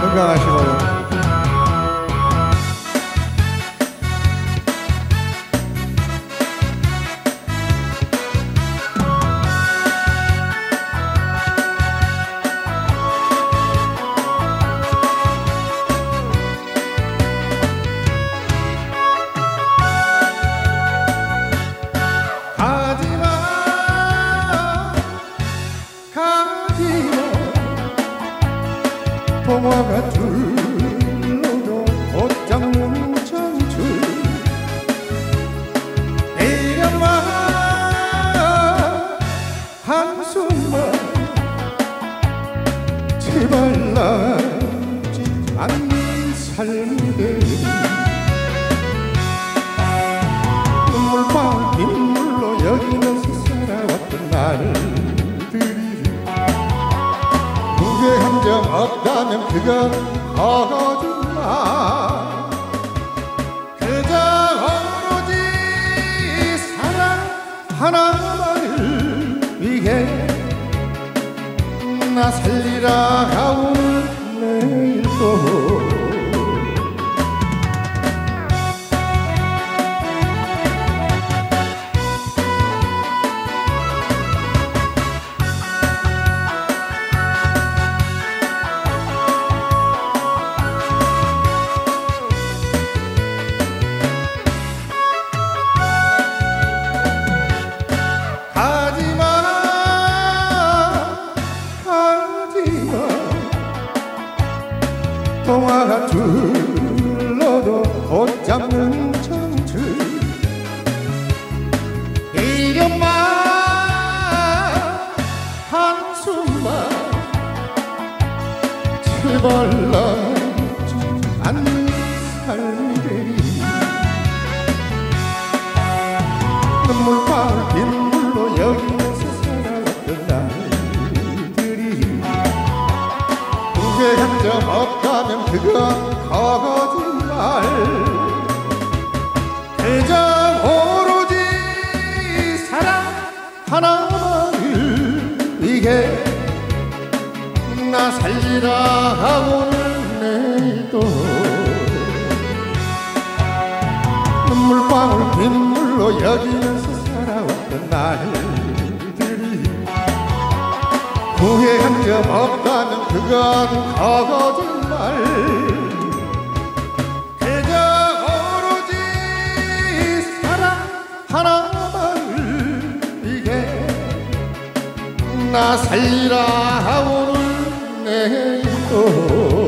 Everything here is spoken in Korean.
건강하시고요. 동화가 둘러도 못 잡는 청춘 내려와 한숨만 제발 나지 않는 삶들 눈물방울 빗물로 여기면서 살아왔던 날들이 후회 한 점 없다면 그건 거짓말 그저 오로지 사랑 하나만을 위해 나 살리라 가오늘 내일도 동화가 둘러도 못 잡는 청춘 이름만 한숨만 제발 나지 않는 삶들이 눈물방울 빗물로 여기면서 살아왔던 날들이 후회 한 점 없다면 그건 거짓말 그저 오로지 사랑 하나만을 위해 나 살리라 오늘 내일도 눈물방울 빗물로 여기면서 살아왔던 날들이 후회 한 점 없다면 그건 거짓말 그저 오로지 사랑 하나만을 위해 나 살리라 오늘 내일도